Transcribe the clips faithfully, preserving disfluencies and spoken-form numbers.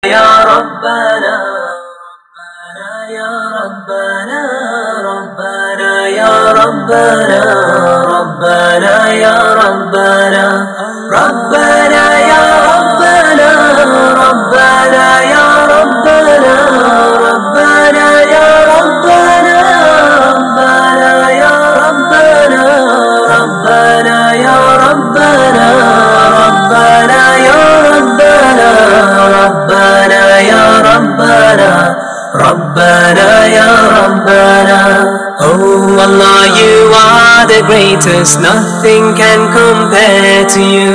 या रब्बना या रब्बना रब्बना या रब्बना रब्बना या रब्बना रब्बना या रब्बना रब्बना या रब्बना रब्बना या रब्बना रब्बना या रब्बना रब्बना या रब्बना रब्बना या रब्बना रब्बना या रब्बना रब्बना या रब्बना। Oh Allah, you are the greatest, nothing can compare to you.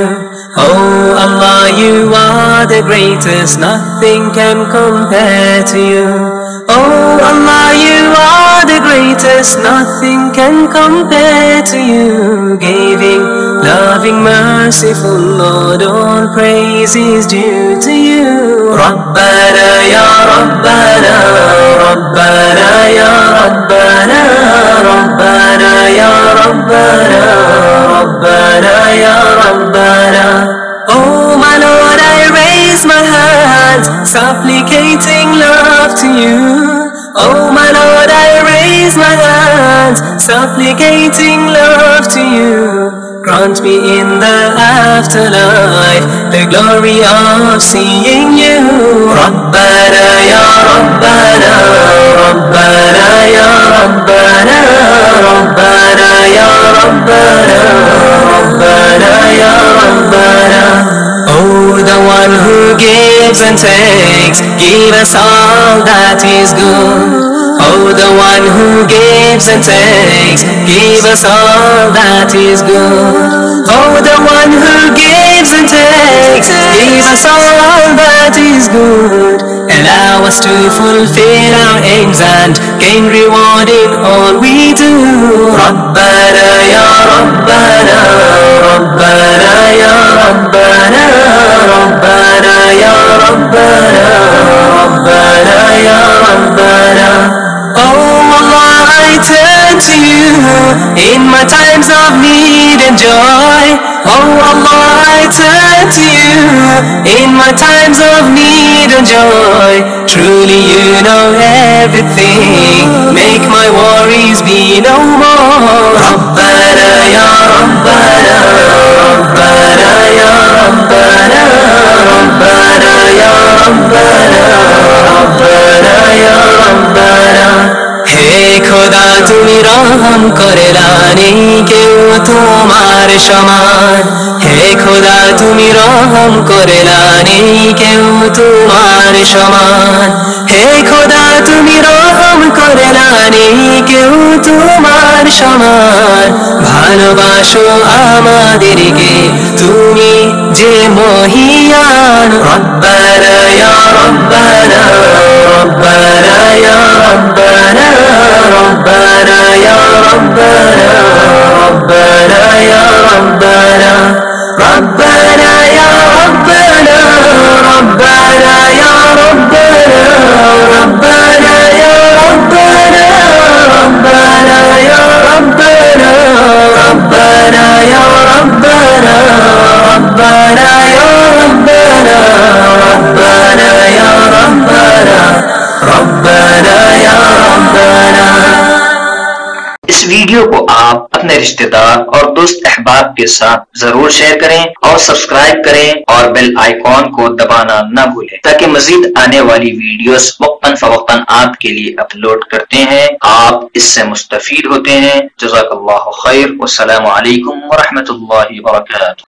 Oh Allah, you are the greatest, nothing can compare to you. Oh Allah, you are the greatest, nothing can compare to you. Giving, loving, merciful Lord, all praise is due to you. Rabbana ya Rabbana, Rabbana ya Rabbana, Rabbana ya Rabbana, Rabbana ya Rabbana. Oh my Lord, I raise my hands, supplicating love to you. Oh my Lord, I raise my hands, supplicating love to you. Grant me in the afterlife the glory of seeing you. Rabbana ya Rabbana, Rabbana ya Rabbana, Rabbana ya Rabbana, Rabbana ya Rabbana. Oh, the one who gives and takes, give us all that is good. Oh, the one who gives and takes, give us all that is good. Oh, the one who gives and takes, give us all that is good. Allow us to fulfill our aims and gain reward in all we do. Rabbana ya Rabbana, Rabbana ya Rabbana, Rabbana ya Rabbana, Rabbana ya Rabbana. Oh Allah, I turn to you in my times of need and joy. Oh Allah, I turn to you in my times of need and joy. Truly you know everything, make my worries be no more. Rabbana ya Rabbana, Rabbana ya Rabbana, Rabbana ya Rabbana, Rabbana ya Rabbana. Hey Khuda, tumi raham korela, nei keu tomar shaman. Hey Khuda, tumi raham korela, nei keu tomar shaman. Hey Khuda, tumi raham korela, nei keu tomar shaman. Bhalobasho amaderke tumi je mohiyan. Rabbana ya Rabbana, Rabbana ya Rabbana, Rabbana ya Rabbana, Rabbana ya Rabbana, Rabbana ya Rabbana, Rabbana ya Rabbana, Rabbana ya Rabbana, Rabbana ya Rabbana, Rabbana ya Rabbana, Rabbana ya Rabbana, Rabbana ya Rabbana, Rabbana ya Rabbana. इस video को आप अपने रिश्तेदार और दोस्त अहबाब के साथ जरूर शेयर करें और सब्सक्राइब करें और बेल आइकॉन को दबाना न भूलें ताकि मजीद आने वाली वीडियोस वक्तन फवक्तन आपके लिए अपलोड करते हैं, आप इससे मुस्तफीद होते हैं। जज़ाकल्लाहु खैर। वस्सलामु अलैकुम व रहमतुल्लाहि व बरकातुहू।